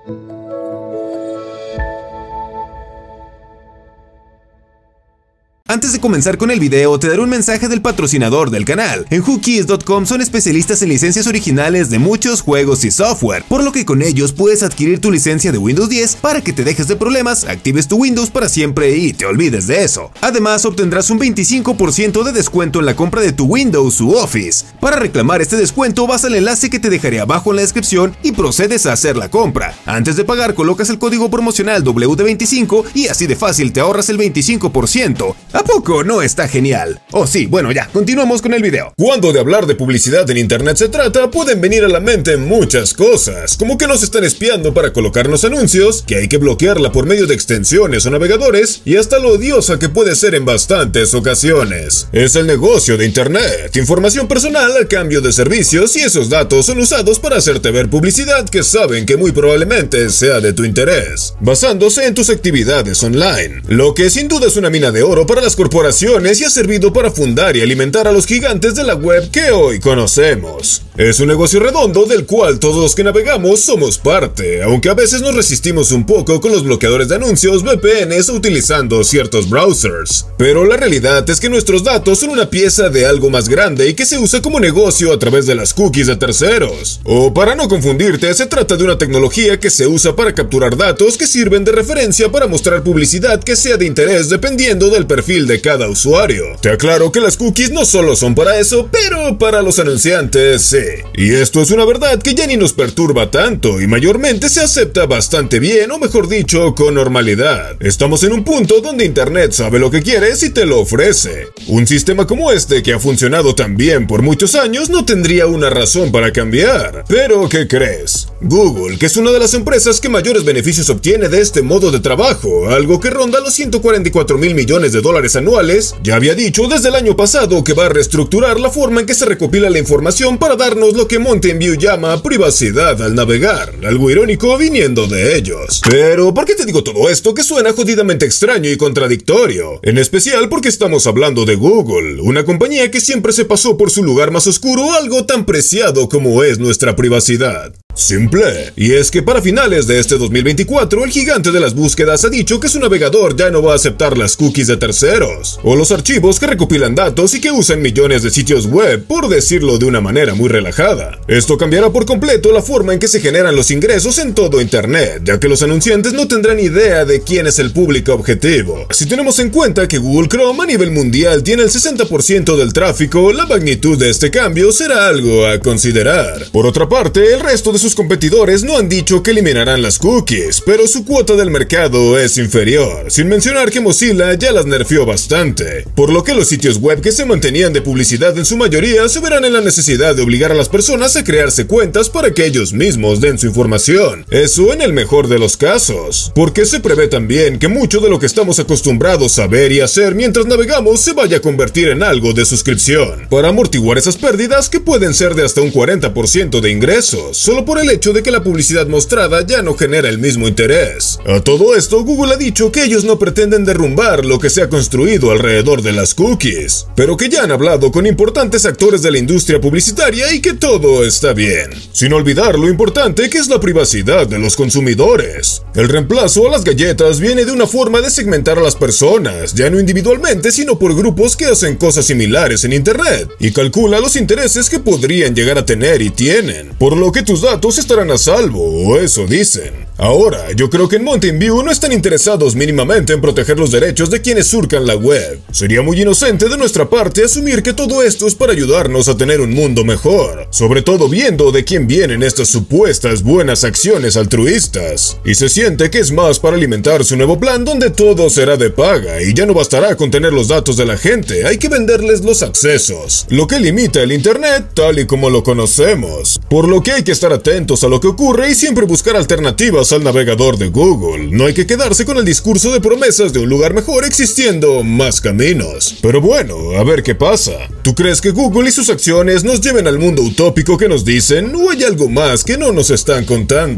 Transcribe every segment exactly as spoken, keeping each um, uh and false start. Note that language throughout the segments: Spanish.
Antes de comenzar con el video, te daré un mensaje del patrocinador del canal. En whokeys punto com son especialistas en licencias originales de muchos juegos y software, por lo que con ellos puedes adquirir tu licencia de Windows diez para que te dejes de problemas, actives tu Windows para siempre y te olvides de eso. Además, obtendrás un veinticinco por ciento de descuento en la compra de tu Windows u Office. Para reclamar este descuento, vas al enlace que te dejaré abajo en la descripción y procedes a hacer la compra. Antes de pagar, colocas el código promocional W D veinticinco y así de fácil te ahorras el veinticinco por ciento. ¿A poco no está genial? Oh sí, bueno ya, continuamos con el video. Cuando de hablar de publicidad en internet se trata, pueden venir a la mente muchas cosas, como que nos están espiando para colocarnos anuncios, que hay que bloquearla por medio de extensiones o navegadores, y hasta lo odiosa que puede ser en bastantes ocasiones. Es el negocio de internet, información personal a cambio de servicios, y esos datos son usados para hacerte ver publicidad que saben que muy probablemente sea de tu interés, basándose en tus actividades online, lo que sin duda es una mina de oro para las corporaciones y ha servido para fundar y alimentar a los gigantes de la web que hoy conocemos. Es un negocio redondo del cual todos los que navegamos somos parte, aunque a veces nos resistimos un poco con los bloqueadores de anuncios, V P Ns o utilizando ciertos browsers. Pero la realidad es que nuestros datos son una pieza de algo más grande y que se usa como negocio a través de las cookies de terceros. O para no confundirte, se trata de una tecnología que se usa para capturar datos que sirven de referencia para mostrar publicidad que sea de interés dependiendo del perfil de cada usuario. Te aclaro que las cookies no solo son para eso, pero para los anunciantes sí. Y esto es una verdad que ya ni nos perturba tanto y mayormente se acepta bastante bien, o mejor dicho, con normalidad. Estamos en un punto donde internet sabe lo que quieres y te lo ofrece. Un sistema como este, que ha funcionado tan bien por muchos años, no tendría una razón para cambiar. Pero ¿qué crees? Google, que es una de las empresas que mayores beneficios obtiene de este modo de trabajo, algo que ronda los ciento cuarenta y cuatro mil millones de dólares anuales, ya había dicho desde el año pasado que va a reestructurar la forma en que se recopila la información para darnos lo que Mountain View llama privacidad al navegar, algo irónico viniendo de ellos. Pero, ¿por qué te digo todo esto que suena jodidamente extraño y contradictorio? En especial porque estamos hablando de Google, una compañía que siempre se pasó por su lugar más oscuro algo tan preciado como es nuestra privacidad. Simple, y es que para finales de este dos mil veinticuatro, el gigante de las búsquedas ha dicho que su navegador ya no va a aceptar las cookies de terceros, o los archivos que recopilan datos y que usan millones de sitios web, por decirlo de una manera muy relajada. Esto cambiará por completo la forma en que se generan los ingresos en todo internet, ya que los anunciantes no tendrán idea de quién es el público objetivo. Si tenemos en cuenta que Google Chrome a nivel mundial tiene el sesenta por ciento del tráfico, la magnitud de este cambio será algo a considerar. Por otra parte, el resto de sus competidores no han dicho que eliminarán las cookies, pero su cuota del mercado es inferior, sin mencionar que Mozilla ya las nerfeó bastante, por lo que los sitios web que se mantenían de publicidad en su mayoría se verán en la necesidad de obligar a las personas a crearse cuentas para que ellos mismos den su información, eso en el mejor de los casos, porque se prevé también que mucho de lo que estamos acostumbrados a ver y hacer mientras navegamos se vaya a convertir en algo de suscripción, para amortiguar esas pérdidas que pueden ser de hasta un cuarenta por ciento de ingresos, solo por el hecho de que la publicidad mostrada ya no genera el mismo interés. A todo esto, Google ha dicho que ellos no pretenden derrumbar lo que se ha construido alrededor de las cookies, pero que ya han hablado con importantes actores de la industria publicitaria y que todo está bien. Sin olvidar lo importante que es la privacidad de los consumidores. El reemplazo a las galletas viene de una forma de segmentar a las personas, ya no individualmente, sino por grupos que hacen cosas similares en internet, y calcula los intereses que podrían llegar a tener y tienen, por lo que tus datos estarán a salvo, o eso dicen. Ahora, yo creo que en Mountain View no están interesados mínimamente en proteger los derechos de quienes surcan la web. Sería muy inocente de nuestra parte asumir que todo esto es para ayudarnos a tener un mundo mejor, sobre todo viendo de quién vienen estas supuestas buenas acciones altruistas. Y se siente que es más para alimentar su nuevo plan donde todo será de paga y ya no bastará con tener los datos de la gente, hay que venderles los accesos, lo que limita el internet tal y como lo conocemos. Por lo que hay que estar atentos a lo que ocurre y siempre buscar alternativas al navegador de Google. No hay que quedarse con el discurso de promesas de un lugar mejor existiendo más caminos. Pero bueno, a ver qué pasa. ¿Tú crees que Google y sus acciones nos lleven al mundo utópico que nos dicen, o hay algo más que no nos están contando?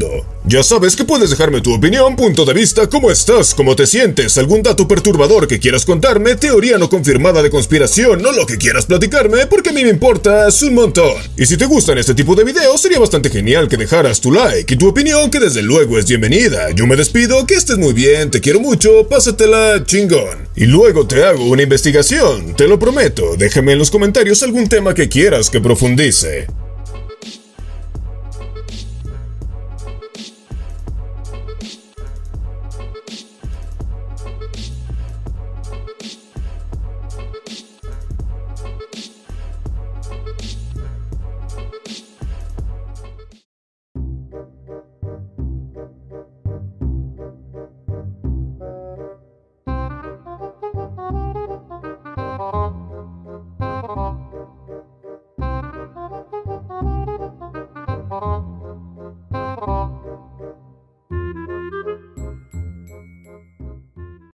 Ya sabes que puedes dejarme tu opinión, punto de vista, cómo estás, cómo te sientes, algún dato perturbador que quieras contarme, teoría no confirmada de conspiración o lo que quieras platicarme, porque a mí me importas un montón. Y si te gustan este tipo de videos, sería bastante genial que dejaras tu like y tu opinión, que desde luego es bienvenida. Yo me despido, que estés muy bien, te quiero mucho, pásatela chingón. Y luego te hago una investigación, te lo prometo. Déjame en los comentarios algún tema que quieras que profundice.